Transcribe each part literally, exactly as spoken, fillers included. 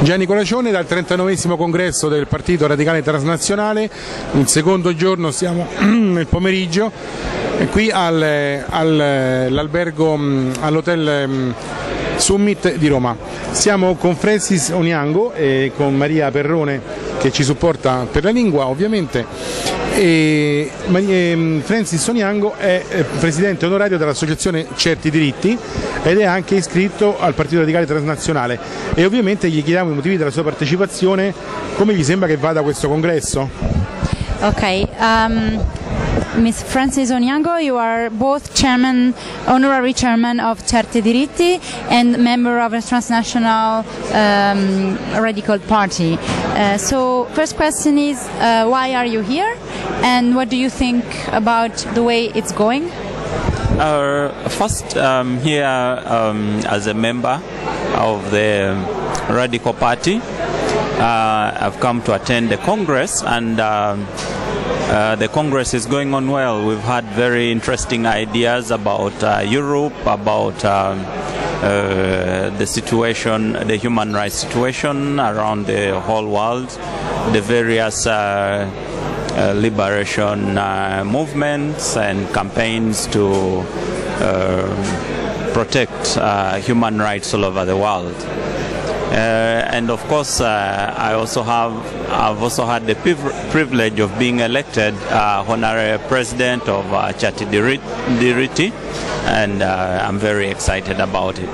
Gianni Colacione dal trentanovesimo congresso del Partito Radicale Transnazionale, il secondo giorno, siamo nel pomeriggio, qui al, al, all'albergo, all'hotel Summit di Roma. Siamo con Francis Onyango e con Maria Perrone che ci supporta per la lingua ovviamente. E Francis Onyango è presidente onorario dell'associazione Certi Diritti ed è anche iscritto al Partito Radicale Transnazionale e ovviamente gli chiediamo i motivi della sua partecipazione, come gli sembra che vada questo congresso. Ok, um... Miz Francis Onyango, you are both chairman, honorary chairman of Certi Diritti and member of a transnational um, radical party. Uh, so first question is, uh, why are you here and what do you think about the way it's going? Uh, first, um, here um, as a member of the Radical Party. Uh, I've come to attend the Congress and um, Uh, the Congress is going on well. We've had very interesting ideas about uh, Europe, about um, uh, the situation, the human rights situation around the whole world, the various uh, uh, liberation uh, movements and campaigns to uh, protect uh, human rights all over the world. Uh, and of course, uh, I also have I've also had the privilege of being elected uh, honorary president of uh, Certi Diritti, and uh, I'm very excited about it.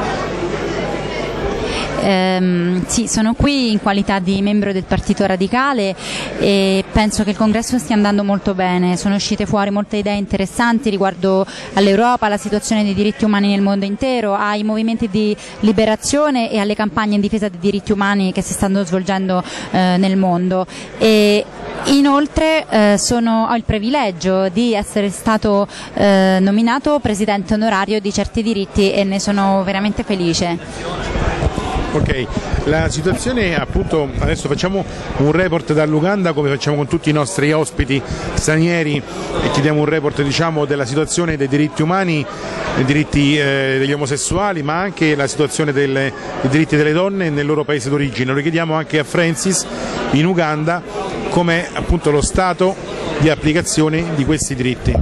Um, sì, sono qui in qualità di membro del Partito Radicale e penso che il congresso stia andando molto bene. Sono uscite fuori molte idee interessanti riguardo all'Europa, alla situazione dei diritti umani nel mondo intero, ai movimenti di liberazione e alle campagne in difesa dei diritti umani che si stanno svolgendo eh, nel mondo. E inoltre eh, sono, ho il privilegio di essere stato eh, nominato presidente onorario di Certi Diritti e ne sono veramente felice. Ok, la situazione appunto, adesso facciamo un report dall'Uganda come facciamo con tutti i nostri ospiti stranieri e chiediamo un report diciamo della situazione dei diritti umani, dei diritti eh, degli omosessuali, ma anche la situazione delle, dei diritti delle donne nel loro paese d'origine. Lo chiediamo anche a Francis in Uganda com'è appunto lo stato di applicazione di questi diritti.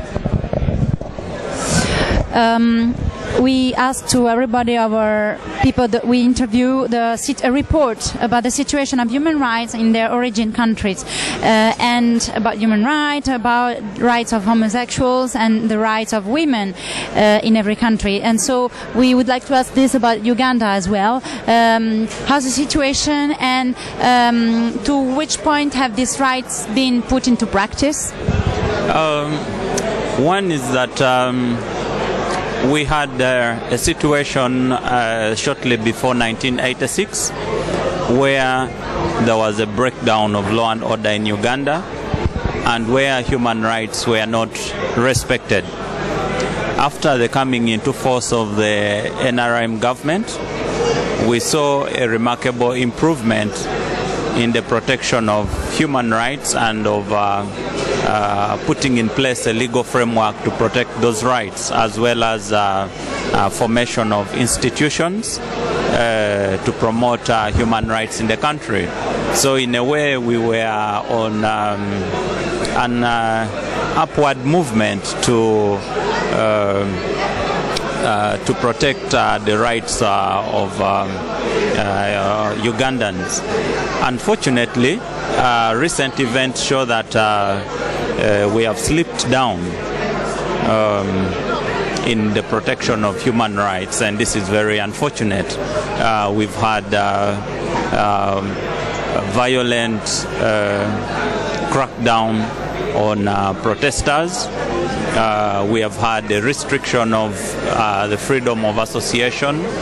Um... We asked to everybody of our people that we interview the, a report about the situation of human rights in their origin countries uh, and about human rights, about rights of homosexuals and the rights of women uh, in every country. And so we would like to ask this about Uganda as well. Um, how's the situation and um, to which point have these rights been put into practice? Um, one is that um, we had uh, a situation uh, shortly before nineteen eighty-six where there was a breakdown of law and order in Uganda and where human rights were not respected. After the coming into force of the N R M government, we saw a remarkable improvement in the protection of human rights and of uh, uh, putting in place a legal framework to protect those rights, as well as uh, uh, formation of institutions uh, to promote uh, human rights in the country. So in a way we were on um, an uh, upward movement to uh, Uh, to protect uh, the rights uh, of um, uh, Ugandans. Unfortunately, uh, recent events show that uh, uh, we have slipped down um, in the protection of human rights, and this is very unfortunate. Uh, we've had uh, um, a violent uh, crackdown on uh, protesters. Uh, we have had a restriction of uh, the freedom of association um,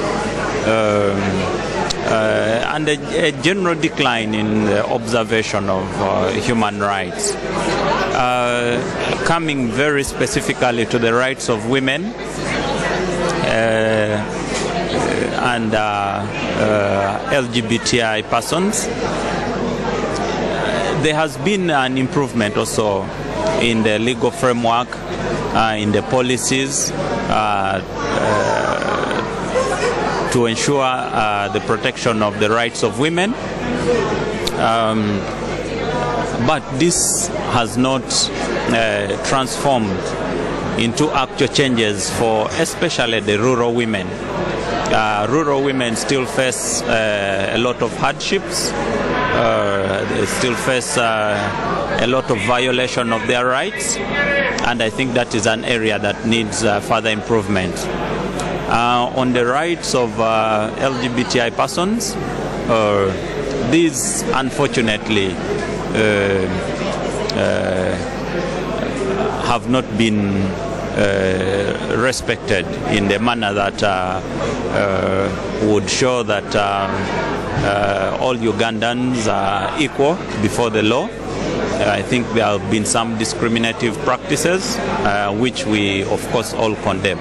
uh, and a, a general decline in the observation of uh, human rights. Uh, coming very specifically to the rights of women uh, and uh, uh, L G B T I persons, there has been an improvement also in the legal framework, uh, in the policies uh, uh, to to ensure uh, the protection of the rights of women. Um, but this has not uh, transformed into actual changes for especially the rural women. Uh, rural women still face uh, a lot of hardships, uh, they still face uh, a lot of violation of their rights, and I think that is an area that needs uh, further improvement. Uh, on the rights of uh, L G B T I persons, uh, these unfortunately uh, uh, have not been uh, respected in the manner that uh, uh, would show that uh, uh, all Ugandans are equal before the law. Uh, I think there have been some discriminative practices uh, which we of course all condemn.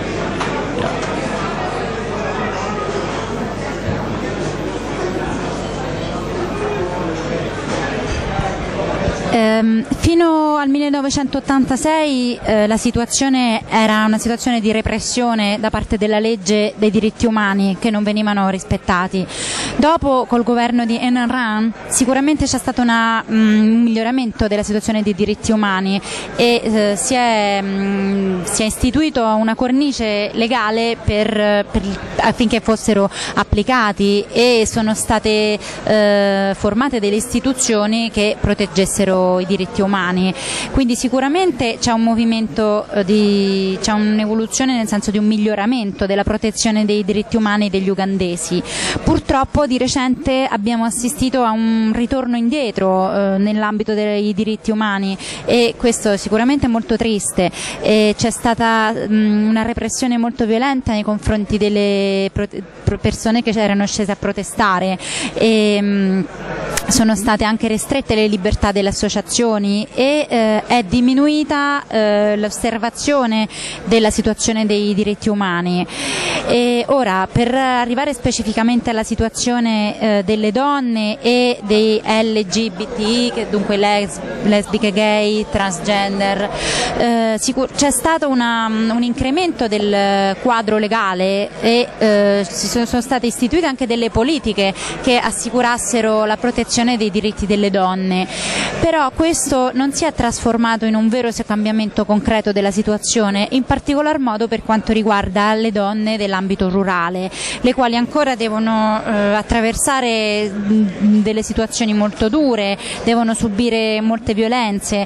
Um, fino al millenovecentottantasei eh, la situazione era una situazione di repressione da parte della legge dei diritti umani che non venivano rispettati. Dopo, col governo di Enn Rang, sicuramente c'è stato una, um, un miglioramento della situazione dei diritti umani e eh, si, è, um, si è istituito una cornice legale per, per, affinché fossero applicati, e sono state eh, formate delle istituzioni che proteggessero i diritti umani. Quindi sicuramente c'è un movimento di, c'è un'evoluzione nel senso di un miglioramento della protezione dei diritti umani degli ugandesi. Purtroppo di recente abbiamo assistito a un ritorno indietro eh, nell'ambito dei diritti umani, e questo sicuramente è molto triste. E c'è stata mh, una repressione molto violenta nei confronti delle persone che erano scese a protestare, e mh, sono state anche restrette le libertà delle associazioni, e eh, è diminuita eh, l'osservazione della situazione dei diritti umani. E ora, per arrivare specificamente alla situazione eh, delle donne e dei L G B T, che dunque les lesbiche, gay, transgender, eh, c'è stato una, un incremento del quadro legale, e eh, si sono, sono state istituite anche delle politiche che assicurassero la protezione dei diritti delle donne. Però questo non si è trasformato in un vero cambiamento concreto della situazione, in particolar modo per quanto riguarda le donne dell'ambito rurale, le quali ancora devono eh, attraversare mh, delle situazioni molto dure, devono subire molte violenze,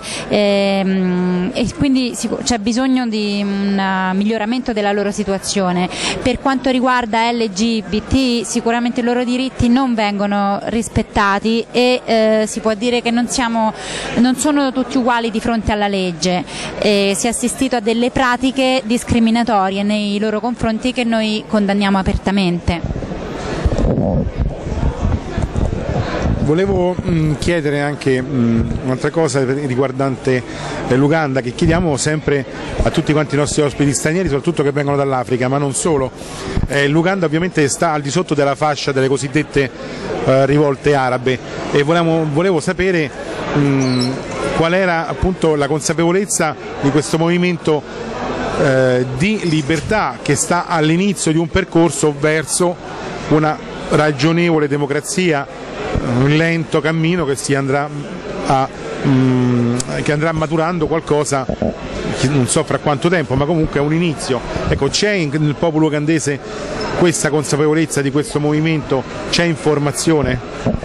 ehm, e quindi c'è bisogno di un miglioramento della loro situazione. Per quanto riguarda L G B T, sicuramente i loro diritti non vengono rispettati, e eh, si può dire che non siamo non sono tutti uguali di fronte alla legge. Eh, si è assistito a delle pratiche discriminatorie nei loro confronti che noi condanniamo apertamente. Volevo mh, chiedere anche mh, un'altra cosa riguardante eh, l'Uganda, che chiediamo sempre a tutti quanti i nostri ospiti stranieri, soprattutto che vengono dall'Africa, ma non solo. Eh, L'Uganda ovviamente sta al di sotto della fascia delle cosiddette eh, rivolte arabe, e volevamo, volevo sapere mh, qual era appunto la consapevolezza di questo movimento eh, di libertà che sta all'inizio di un percorso verso una ragionevole democrazia, un lento cammino che si andrà a, mh, che andrà maturando qualcosa, non so fra quanto tempo, ma comunque è un inizio. Ecco, c'è nel popolo ugandese questa consapevolezza di questo movimento? C'è informazione?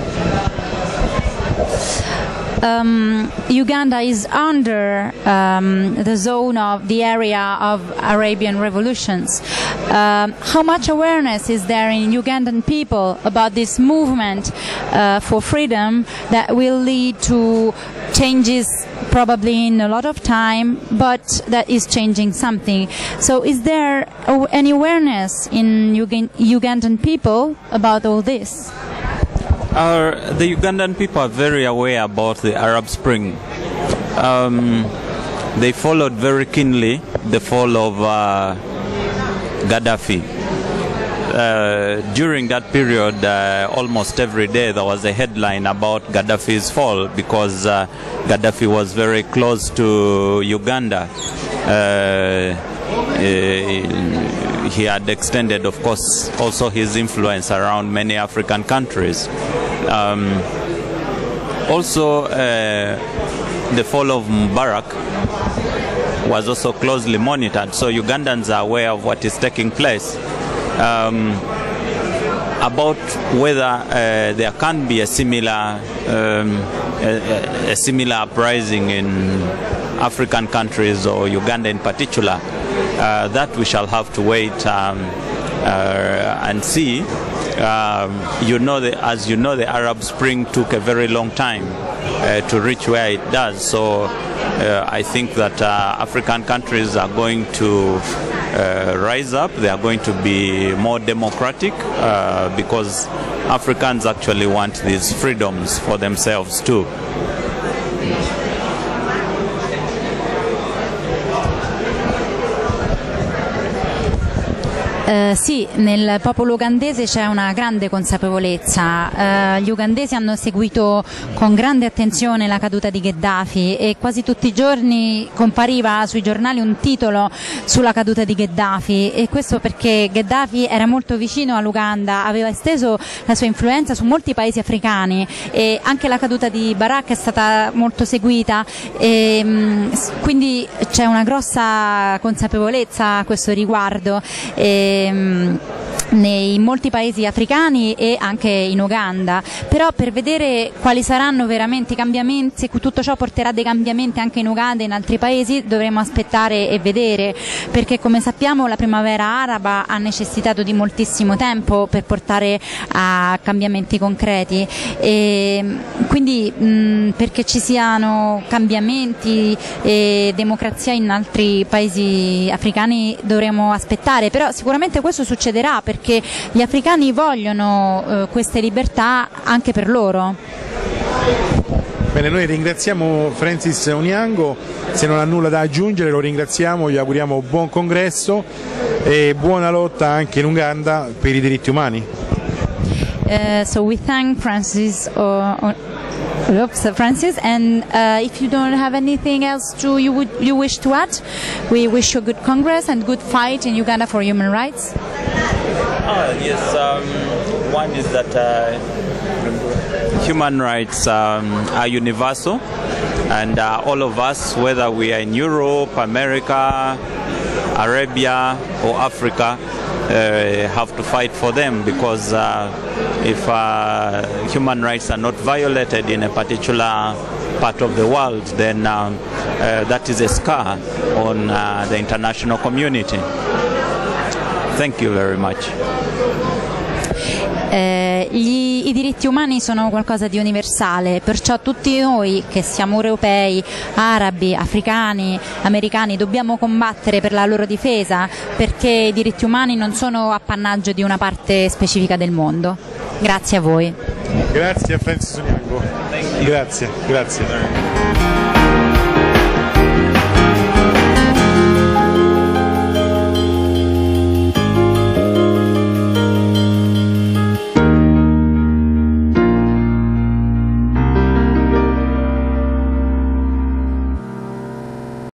Um, Uganda is under um, the zone of the area of Arabian revolutions. Um, how much awareness is there in Ugandan people about this movement uh, for freedom that will lead to changes probably in a lot of time, but that is changing something? So is there any awareness in Ugandan people about all this? Our, the Ugandan people are very aware about the Arab Spring. Um, they followed very keenly the fall of uh, Gaddafi. Uh, during that period, uh, almost every day there was a headline about Gaddafi's fall, because uh, Gaddafi was very close to Uganda. Uh, uh, he had extended, of course, also his influence around many African countries. Um, also, uh, the fall of Mubarak was also closely monitored, so Ugandans are aware of what is taking place. Um, about whether uh, there can be a similar um, a, a similar uprising in African countries or Uganda in particular, uh, that we shall have to wait um, uh, and see. Um, you know, the, as you know, the Arab Spring took a very long time uh, to reach where it does. So uh, I think that uh, African countries are going to uh, rise up. They are going to be more democratic uh, because Africans actually want these freedoms for themselves too. Uh, sì, nel popolo ugandese c'è una grande consapevolezza. Uh, gli ugandesi hanno seguito con grande attenzione la caduta di Gheddafi e quasi tutti i giorni compariva sui giornali un titolo sulla caduta di Gheddafi, e questo perché Gheddafi era molto vicino all'Uganda, aveva esteso la sua influenza su molti paesi africani e anche la caduta di Barak è stata molto seguita, e mh, quindi c'è una grossa consapevolezza a questo riguardo. E, in molti paesi africani e anche in Uganda, però per vedere quali saranno veramente i cambiamenti, se tutto ciò porterà dei cambiamenti anche in Uganda e in altri paesi, dovremo aspettare e vedere, perché come sappiamo la primavera araba ha necessitato di moltissimo tempo per portare a cambiamenti concreti, e quindi mh, perché ci siano cambiamenti e democrazia in altri paesi africani dovremo aspettare, però sicuramente questo succederà perché gli africani vogliono eh, queste libertà anche per loro. Bene, noi ringraziamo Francis Onyango, se non ha nulla da aggiungere lo ringraziamo, gli auguriamo buon congresso e buona lotta anche in Uganda per i diritti umani. Uh, so we thank Francis uh, Oops, Francis, and uh, if you don't have anything else to you would you wish to add, we wish you a good Congress and good fight in Uganda for human rights. Oh, yes, um, one is that uh, human rights um, are universal, and uh, all of us, whether we are in Europe, America, Arabia or Africa, uh, have to fight for them, because uh, if uh, human rights are not violated in a particular part of the world, then um, uh, that is a scar on uh, the international community. Thank you very much. Eh, gli, I diritti umani sono qualcosa di universale, perciò tutti noi che siamo europei, arabi, africani, americani dobbiamo combattere per la loro difesa, perché i diritti umani non sono appannaggio di una parte specifica del mondo. Grazie a voi. Grazie a Francis Onyango. Grazie, grazie.